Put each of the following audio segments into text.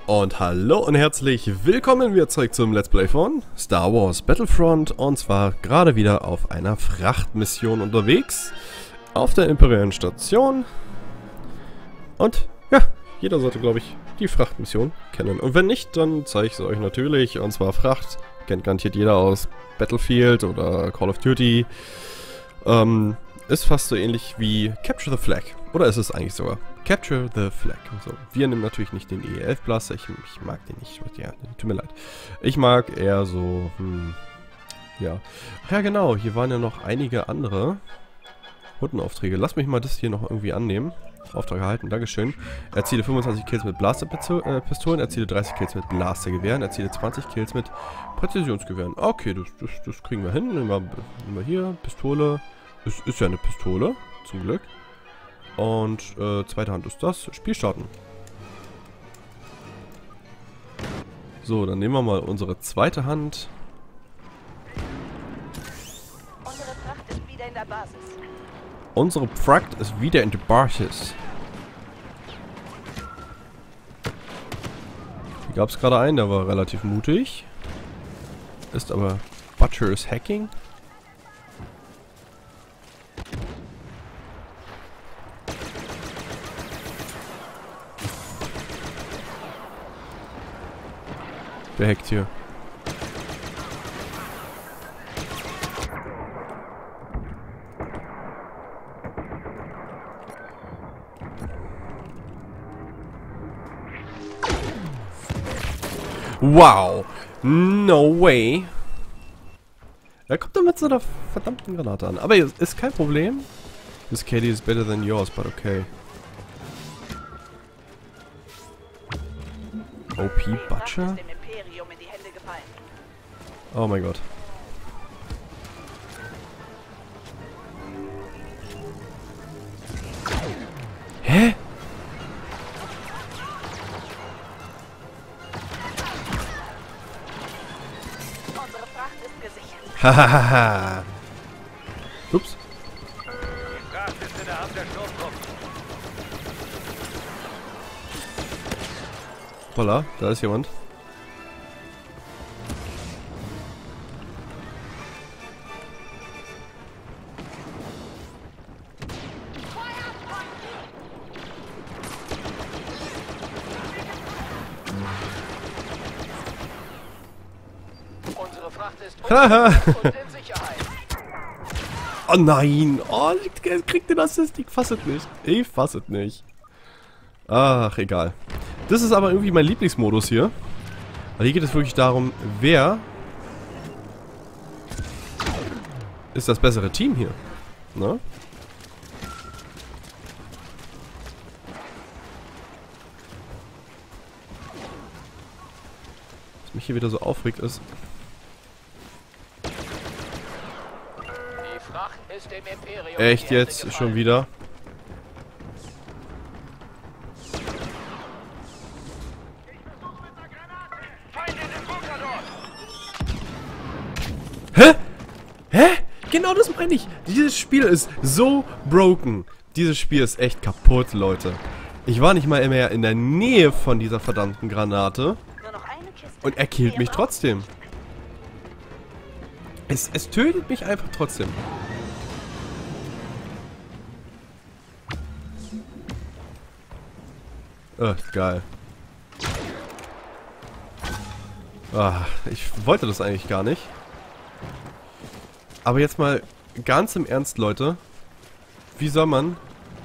Und hallo und herzlich willkommen wieder zurück zum Let's Play von Star Wars Battlefront. Und zwar gerade wieder auf einer Frachtmission unterwegs. Auf der imperialen Station. Und ja, jeder sollte, glaube ich, die Frachtmission kennen. Und wenn nicht, dann zeige ich sie euch natürlich. Und zwar Fracht. Kennt garantiert jeder aus Battlefield oder Call of Duty. Ist fast so ähnlich wie Capture the Flag. Oder ist es eigentlich sogar Capture the Flag. So, wir nehmen natürlich nicht den E11 Blaster. Ich mag den nicht. Ja, tut mir leid. Ich mag eher so, ja. Ach ja, genau. Hier waren ja noch einige andere Hundenaufträge. Lass mich mal das hier noch irgendwie annehmen. Auftrag erhalten, Dankeschön. Erziele 25 Kills mit Blasterpistolen, erziele 30 Kills mit Blastergewehren, erziele 20 Kills mit Präzisionsgewehren. Okay, das kriegen wir hin. Nehmen wir hier, Pistole. Es ist ja eine Pistole, zum Glück. Und zweite Hand ist das. Spiel starten. So, dann nehmen wir mal unsere zweite Hand. Unsere Fracht ist wieder in der Basis. Unsere Fracht ist wieder in der Basis. Hier gab es gerade einen, der war relativ mutig. Ist aber Butcher's Hacking. Wer hackt hier? Wow! No way! Er kommt da mit so einer verdammten Granate an. Aber ist kein Problem. This KD is better than yours, but okay. OP Butcher? Oh mein Gott. Hä? Unsere Fracht ist gesichert. Hahaha. Ups. Die Fracht ist in der Hand der Sturmtruppen. Voila, da ist jemand. Unsere Fracht ist Haha. und in Sicherheit. Oh nein! Oh, ich krieg den Assist. Ich fass es nicht. Ich fass es nicht. Ach, egal. Das ist aber irgendwie mein Lieblingsmodus hier. Weil hier geht es wirklich darum, wer ist das bessere Team hier. Ne? Was mich hier wieder so aufregt ist... Die Fracht ist dem Imperium. Echt jetzt? Schon wieder? Hä? Hä? Genau das meine ich. Dieses Spiel ist so broken. Dieses Spiel ist echt kaputt, Leute. Ich war nicht mal mehr in der Nähe von dieser verdammten Granate. Nur noch eine Kiste. Und er killt mich trotzdem. Es tötet mich einfach trotzdem. Geil. Ah, ich wollte das eigentlich gar nicht. Aber jetzt mal ganz im Ernst, Leute. Wie soll man...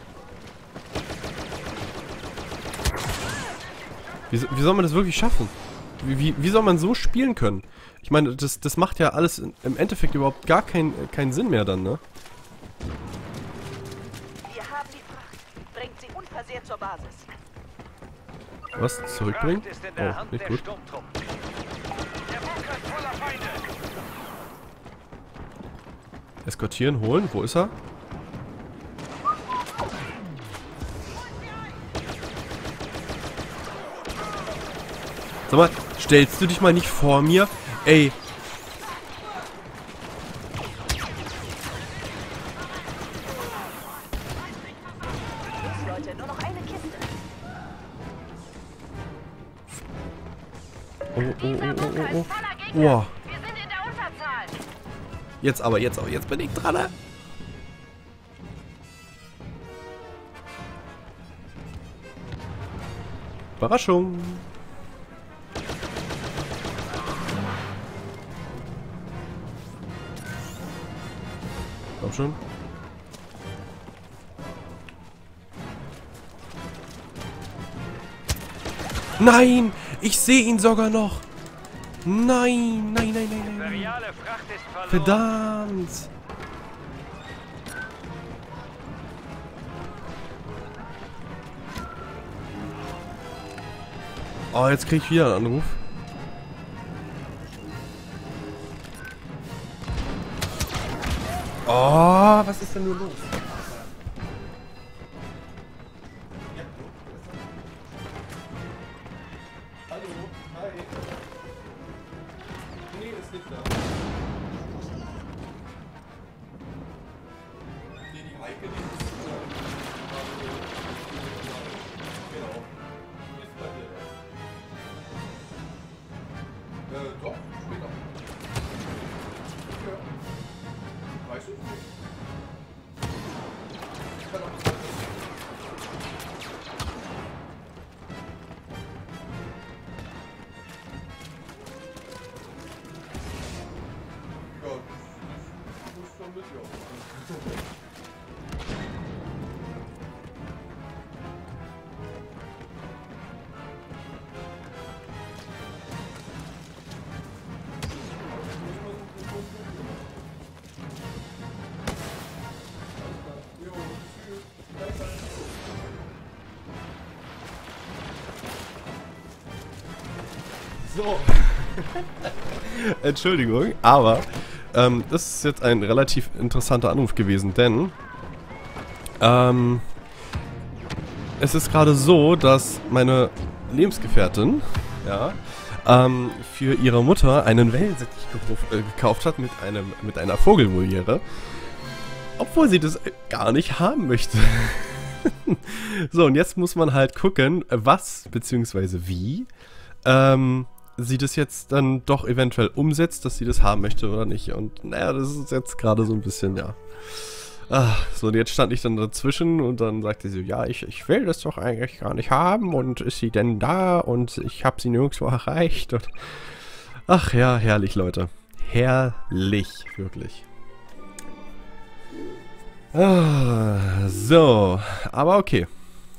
Wie soll man das wirklich schaffen? Wie soll man so spielen können? Ich meine, das macht ja alles im Endeffekt überhaupt gar keinen Sinn mehr dann, ne? Wir haben die Fracht. Bringt sie unversehrt zur Basis. Was? Zurückbringen? Fracht ist in der Oh, Hand nicht der gut. Sturmtruppen. Der Bunker ist voller Feinde. Eskortieren, holen. Wo ist er? Sag mal, stellst du dich mal nicht vor mir? Ey. Los, Leute, nur noch eine Kiste. Oh. Wow. Wir sind in der Unterzahl. Jetzt aber, jetzt bin ich dran, ne? Überraschung. Komm schon. Nein! Ich sehe ihn sogar noch! Nein! Imperiale Fracht ist verloren. Verdammt! Oh, jetzt krieg ich wieder einen Anruf. Oh, was ist denn nur los? Hallo, hi. Nee, ist nicht da. Nee, die Heike, die ist genau. Die ist bei dir. Doch, später. Ja. Weißt du? Ich kann auch nicht. Ja, das muss schon mitlaufen. So. Entschuldigung, aber das ist jetzt ein relativ interessanter Anruf gewesen, denn es ist gerade so, dass meine Lebensgefährtin, ja, für ihre Mutter einen Wellensittich gekauft hat mit einer Vogelvoliere, obwohl sie das gar nicht haben möchte. So, und jetzt muss man halt gucken, was bzw. wie sie das jetzt dann doch eventuell umsetzt, dass sie das haben möchte oder nicht. Und naja, das ist jetzt gerade so ein bisschen, ja. So, und jetzt stand ich dann dazwischen und dann sagte sie, ja, ich will das doch eigentlich gar nicht haben und ist sie denn da und ich habe sie nirgendwo erreicht. Und ach ja, herrlich, Leute. Herrlich, wirklich. So, aber okay.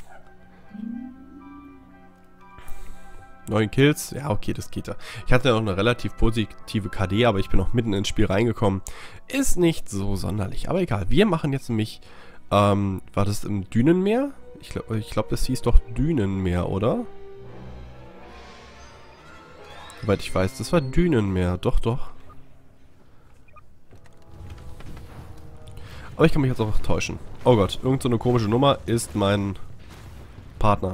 9 Kills, ja okay, das geht ja. Ich hatte ja noch eine relativ positive KD, aber ich bin noch mitten ins Spiel reingekommen. Ist nicht so sonderlich, aber egal. Wir machen jetzt nämlich, war das im Dünenmeer? Ich glaub, das hieß doch Dünenmeer, oder? Soweit ich weiß, das war Dünenmeer, doch. Aber ich kann mich jetzt auch täuschen. Oh Gott, irgend so eine komische Nummer ist mein Partner.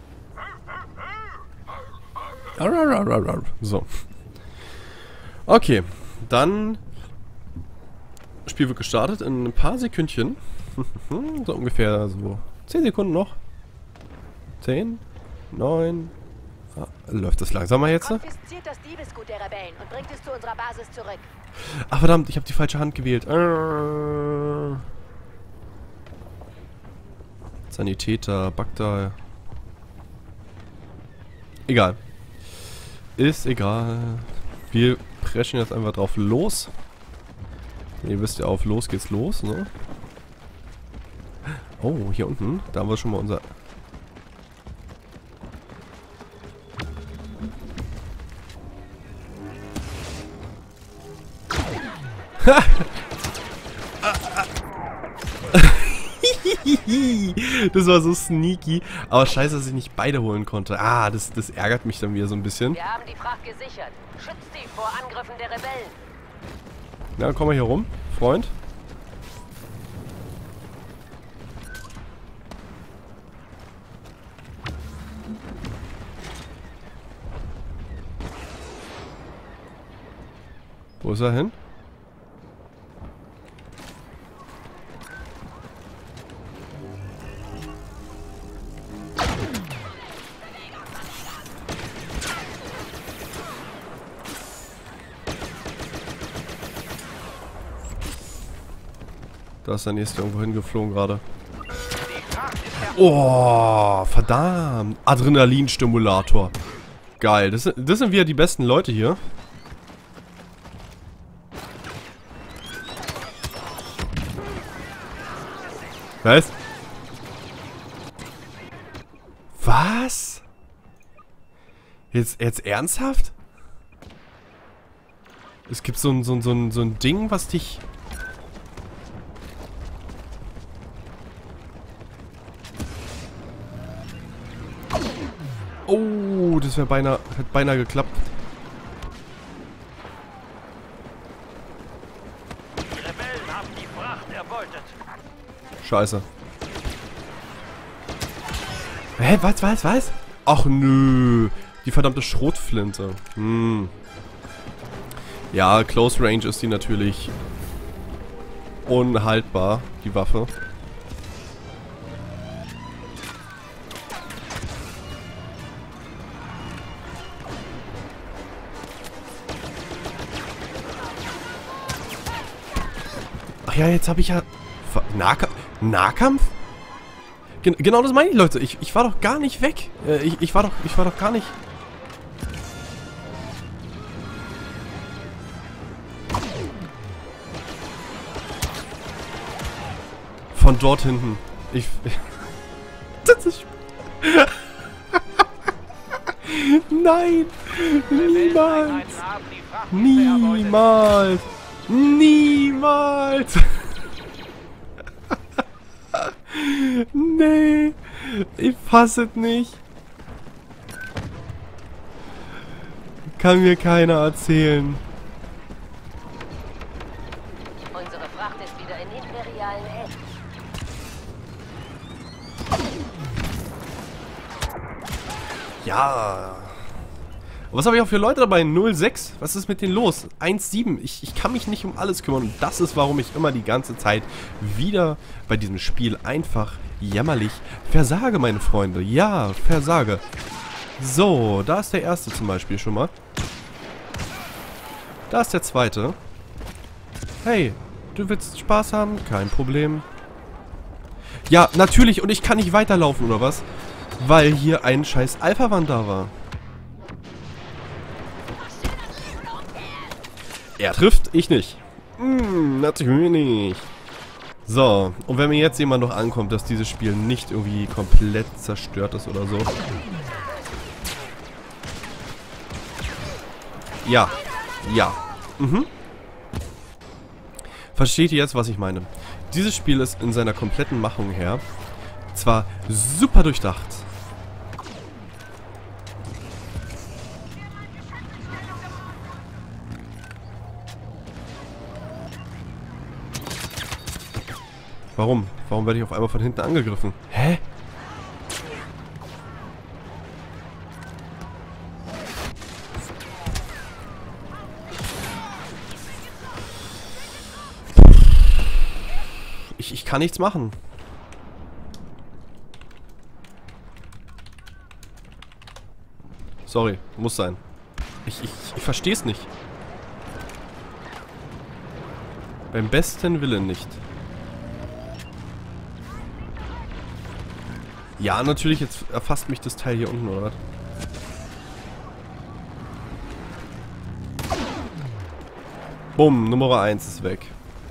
So. Okay, dann Spiel wird gestartet in ein paar Sekündchen. So ungefähr so 10 Sekunden noch. 10, 9. Läuft das langsamer jetzt? Konfisziert das Diebesgut der Rebellen und bringt es zu unserer Basis zurück. Ach verdammt, ich habe die falsche Hand gewählt. Sanitäter, Bagdad. Egal. Ist egal. Wir preschen jetzt einfach drauf los. Ihr wisst ja, auf los geht's los, ne? Oh, hier unten. Da haben wir schon mal unser... Das war so sneaky. Aber scheiße, dass ich nicht beide holen konnte. Ah, das ärgert mich dann wieder so ein bisschen. Wir haben die Fracht gesichert. Schützt sie vor Angriffen der Rebellen. Na, komm mal hier rum, Freund. Wo ist er hin? Da ist der nächste irgendwo hingeflogen gerade. Oh, verdammt. Adrenalinstimulator. Geil. Das sind wieder die besten Leute hier. Was? Was? Jetzt ernsthaft? Es gibt so ein Ding, was dich... Oh, das wäre beinahe... Hat beinahe geklappt. Die Rebellen haben die Fracht erbeutet. Scheiße. Hä, was? Ach nö. Die verdammte Schrotflinte. Hm. Ja, Close Range ist die natürlich unhaltbar, die Waffe. Ach ja, jetzt habe ich ja... Nahkampf? Genau das meine ich, Leute. Ich war doch gar nicht weg. Ich war doch gar nicht... Von dort hinten. Das ist... Nein! Niemals! Niemals! Niemals! Nee! Ich fasse es nicht! Kann mir keiner erzählen. Unsere Fracht ist wieder in imperialen Händen. Ja. Was habe ich auch für Leute dabei? 06? Was ist mit denen los? 17. Ich kann mich nicht um alles kümmern. Und das ist, warum ich immer die ganze Zeit wieder bei diesem Spiel einfach jämmerlich versage, meine Freunde. Ja, versage. So, da ist der erste zum Beispiel schon mal. Da ist der zweite. Hey, du willst Spaß haben? Kein Problem. Ja, natürlich. Und ich kann nicht weiterlaufen, oder was? Weil hier ein scheiß Alpha-Wand da war. Er trifft, ich nicht. Natürlich nicht. So, und wenn mir jetzt jemand noch ankommt, dass dieses Spiel nicht irgendwie komplett zerstört ist oder so. Ja. Ja. Versteht ihr jetzt, was ich meine? Dieses Spiel ist in seiner kompletten Machung her zwar super durchdacht. Warum? Warum werde ich auf einmal von hinten angegriffen? Hä? Ich kann nichts machen. Sorry, muss sein. Ich verstehe es nicht. Beim besten Willen nicht. Ja, natürlich, jetzt erfasst mich das Teil hier unten, oder was? Bumm, Nummer 1 ist weg.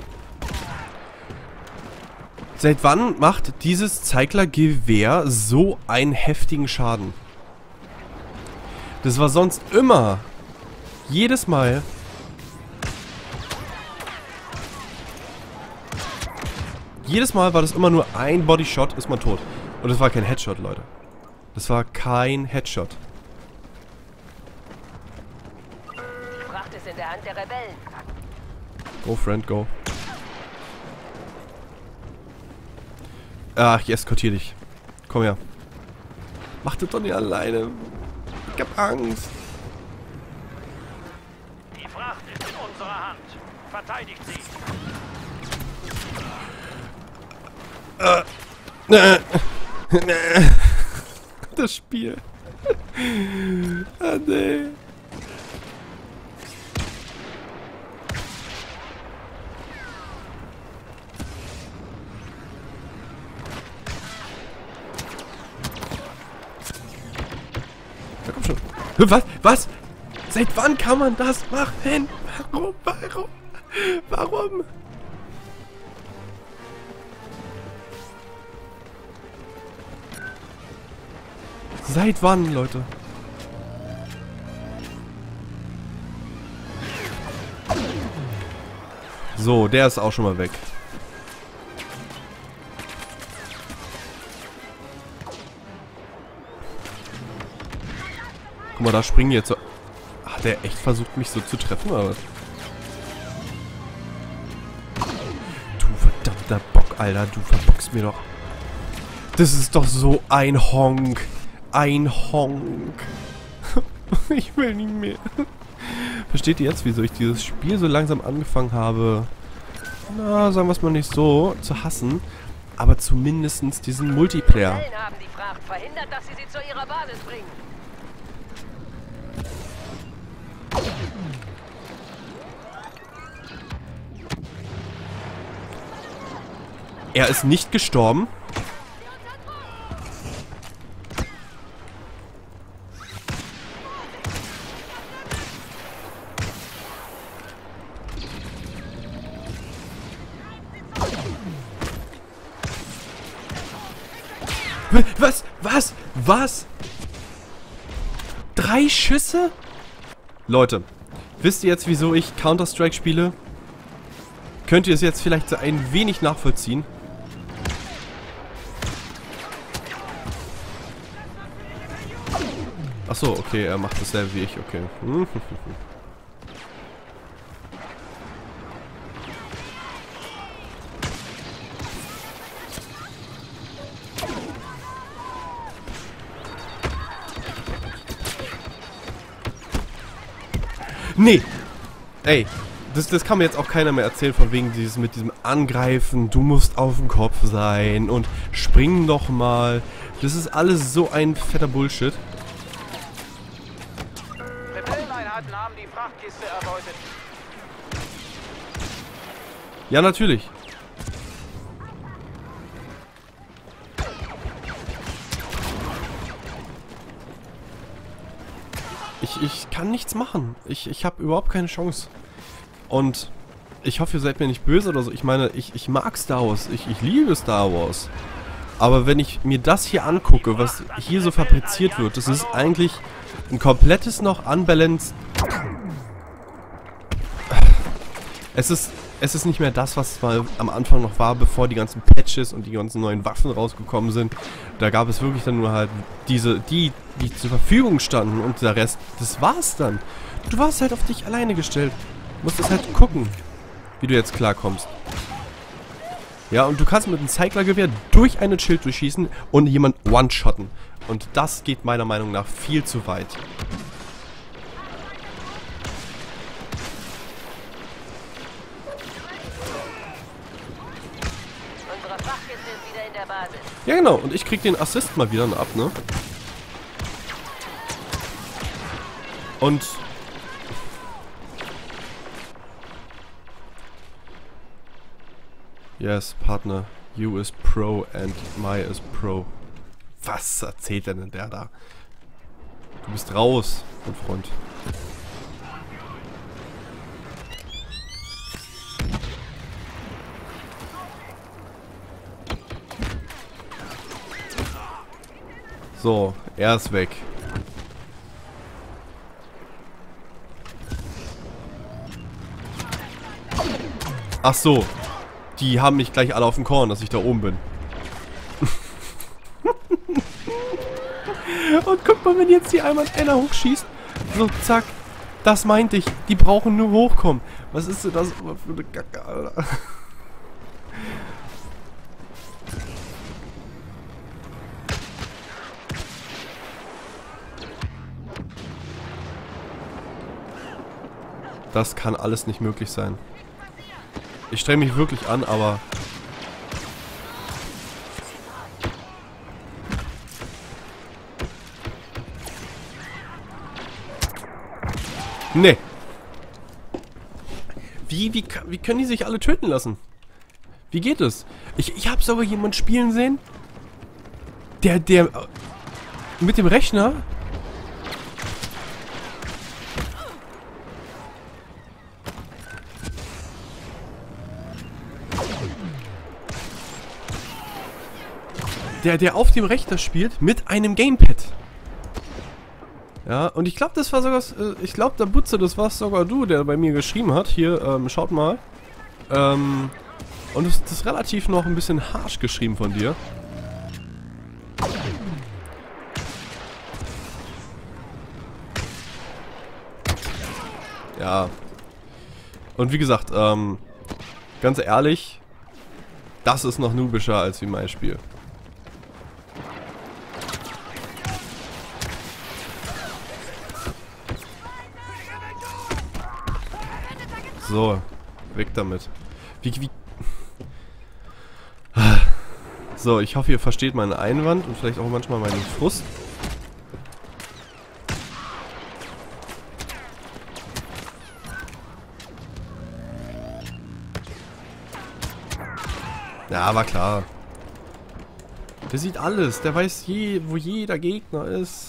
Seit wann macht dieses Zeigler-Gewehr so einen heftigen Schaden? Das war sonst immer, jedes Mal, war das immer nur ein Bodyshot, ist man tot. Und das war kein Headshot, Leute. Das war kein Headshot. Die Fracht ist in der Hand der Rebellen. Go, Friend, go. Ach, ich eskortiere dich. Komm her. Mach das doch nicht alleine. Ich hab Angst. Die Fracht ist in unserer Hand. Verteidigt sie. Das Spiel. Ah, nee. Ja, komm schon. Was? Was? Seit wann kann man das machen? Warum? Warum? Warum? Seit wann, Leute? So, der ist auch schon mal weg. Guck mal, da springen die jetzt so. Hat der echt versucht, mich so zu treffen, oder was? Du verdammter Bock, Alter. Du verbockst mir doch. Das ist doch so ein Honk. Ein Honk. Ich will nicht mehr. Versteht ihr jetzt, wieso ich dieses Spiel so langsam angefangen habe, na, sagen wir es mal nicht so, zu hassen, aber zumindest diesen Multiplayer. Rebellen haben die Fracht verhindert, dass sie zu ihrer Basis bringen. Er ist nicht gestorben. Was? Was? Was? 3 Schüsse? Leute, wisst ihr jetzt, wieso ich Counter-Strike spiele? Könnt ihr es jetzt vielleicht so ein wenig nachvollziehen? Achso, okay, er macht dasselbe wie ich, okay. Nee! Ey, das kann mir jetzt auch keiner mehr erzählen, von wegen dieses mit diesem Angreifen, du musst auf dem Kopf sein und spring doch mal. Das ist alles so ein fetter Bullshit. Rebelleneinheiten haben die Frachtkiste erbeutet. Ja, natürlich. Ich kann nichts machen. Ich habe überhaupt keine Chance. Und ich hoffe, ihr seid mir nicht böse oder so. Ich meine, ich mag Star Wars. Ich liebe Star Wars. Aber wenn ich mir das hier angucke, was hier so fabriziert wird, das ist eigentlich ein komplettes noch unbalanced. Es ist nicht mehr das, was mal am Anfang noch war, bevor die ganzen Patches und die ganzen neuen Waffen rausgekommen sind. Da gab es wirklich dann nur halt die zur Verfügung standen und der Rest, das war's dann. Du warst halt auf dich alleine gestellt. Du musstest halt gucken, wie du jetzt klarkommst. Ja, und du kannst mit einem Cycler-Gewehr durch einen Schild durchschießen und jemand one-shotten. Und das geht meiner Meinung nach viel zu weit. Unsere Frachtkiste ist wieder in der Basis. Ja, genau. Und ich krieg den Assist mal wieder ab, ne? Und... Yes, Partner. You is pro and my is pro. Was erzählt denn der da? Du bist raus, mein Freund. So, er ist weg. Ach so. Die haben mich gleich alle auf dem Korn, dass ich da oben bin. Und guck mal, wenn jetzt hier einmal einer hochschießt. So, zack. Das meinte ich. Die brauchen nur hochkommen. Was ist denn das für eine Kacke, Alter? Das kann alles nicht möglich sein. Ich streng mich wirklich an, aber... Nee. Wie können die sich alle töten lassen? Wie geht es? Ich habe sogar jemanden spielen sehen, der mit dem Rechner der auf dem Rechner spielt mit einem Gamepad. Ja, und ich glaube, das war sogar, ich glaube, der Butze, das war sogar du, der bei mir geschrieben hat. Hier, schaut mal. Und das ist relativ noch ein bisschen harsch geschrieben von dir. Ja. Und wie gesagt, ganz ehrlich, das ist noch noobischer als wie mein Spiel. So, weg damit. Wie... So, ich hoffe, ihr versteht meinen Einwand und vielleicht auch manchmal meinen Frust. Ja, war klar. Der sieht alles. Der weiß, wo jeder Gegner ist.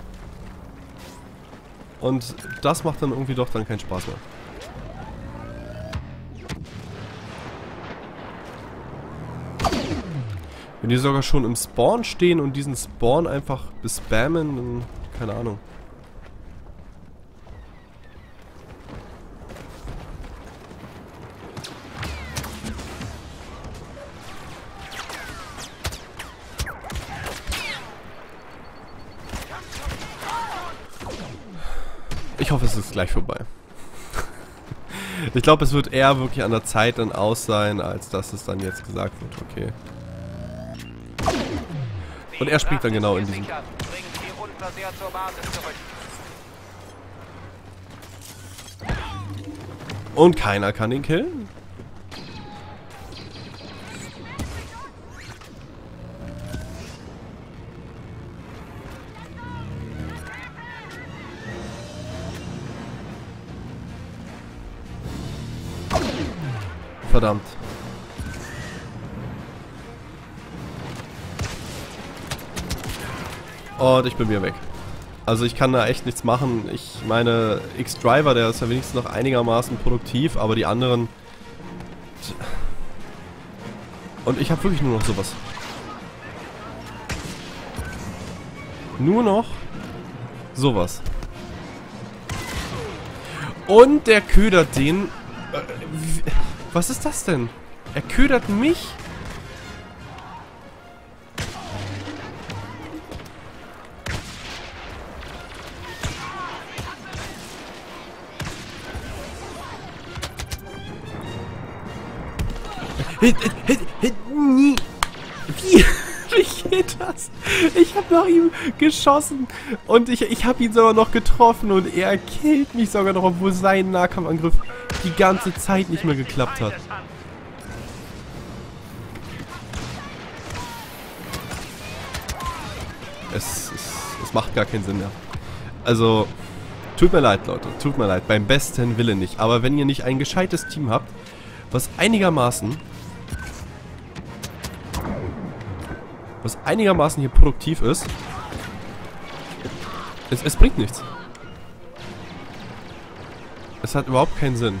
Und das macht dann irgendwie doch dann keinen Spaß mehr. Wenn die sogar schon im Spawn stehen und diesen Spawn einfach bespammen, dann keine Ahnung. Ich hoffe, es ist gleich vorbei. Ich glaube, es wird eher wirklich an der Zeit dann aus sein, als dass es dann jetzt gesagt wird, okay. Und er springt dann genau in diesen... Und keiner kann ihn killen? Verdammt. Und ich bin wieder weg. Also ich kann da echt nichts machen. Ich meine, X-Driver, der ist ja wenigstens noch einigermaßen produktiv, aber die anderen... Und ich habe wirklich nur noch sowas. Nur noch sowas. Und der ködert den... was ist das denn? Er ködert mich? Wie? Wie geht das? Ich habe nach ihm geschossen und ich habe ihn sogar noch getroffen und er killt mich sogar noch, obwohl sein Nahkampfangriff die ganze Zeit nicht mehr geklappt hat. Es macht gar keinen Sinn mehr. Also, tut mir leid, Leute, tut mir leid, beim besten Willen nicht. Aber wenn ihr nicht ein gescheites Team habt, was einigermaßen hier produktiv ist, es bringt nichts. Es hat überhaupt keinen Sinn.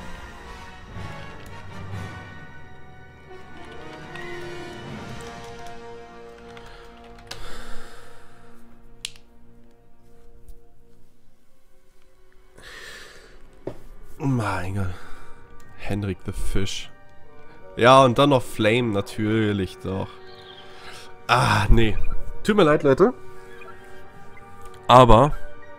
Mein Gott. Henrik the Fish. Ja, und dann noch Flame, natürlich doch. Ah, nee. Tut mir leid, Leute. Aber...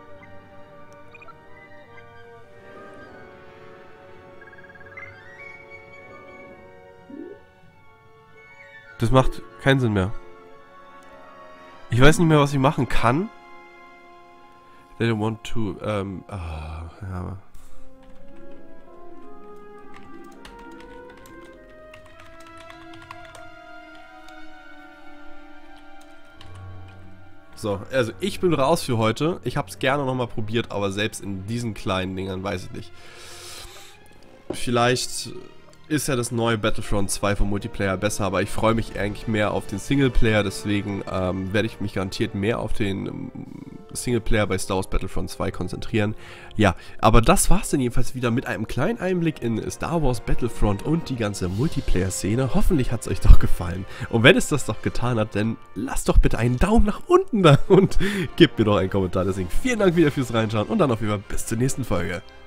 das macht keinen Sinn mehr. Ich weiß nicht mehr, was ich machen kann. They don't want to, ja. So, also ich bin raus für heute. Ich habe es gerne nochmal probiert, aber selbst in diesen kleinen Dingern weiß ich nicht. Vielleicht ist ja das neue Battlefront 2 vom Multiplayer besser, aber ich freue mich eigentlich mehr auf den Singleplayer, deswegen werde ich mich garantiert mehr auf den Singleplayer bei Star Wars Battlefront 2 konzentrieren. Ja, aber das war's dann jedenfalls wieder mit einem kleinen Einblick in Star Wars Battlefront und die ganze Multiplayer-Szene. Hoffentlich hat's euch doch gefallen. Und wenn es das doch getan hat, dann lasst doch bitte einen Daumen nach unten da und gebt mir doch einen Kommentar. Deswegen vielen Dank wieder fürs Reinschauen und dann auf jeden Fall bis zur nächsten Folge.